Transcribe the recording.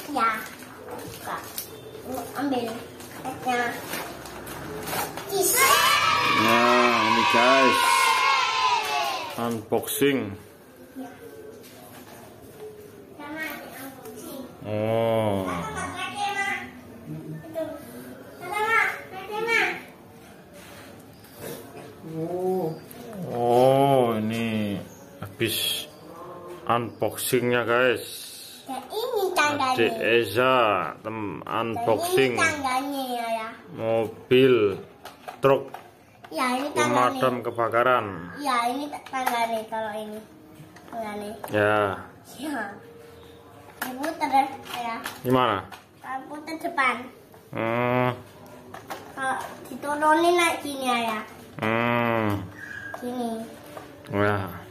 Ya. Buka. Ambil catnya. Is. Nah, ini guys. Unboxing. Ya. Sama unboxing. Oh. Oh, ini habis unboxingnya guys. Ya, ini tangganya. Adik Eza unboxing Ini tangganya ya. mobil truk Ya, ini pemadam tangganya. kebakaran. Ya, ini tangganya kalau ini. Tangganya. Ya, Ya. Diputer ya. gimana? Kalau putar depan. Hmm, Kalau diturunin naik gini ya. hmm, Gini. ya.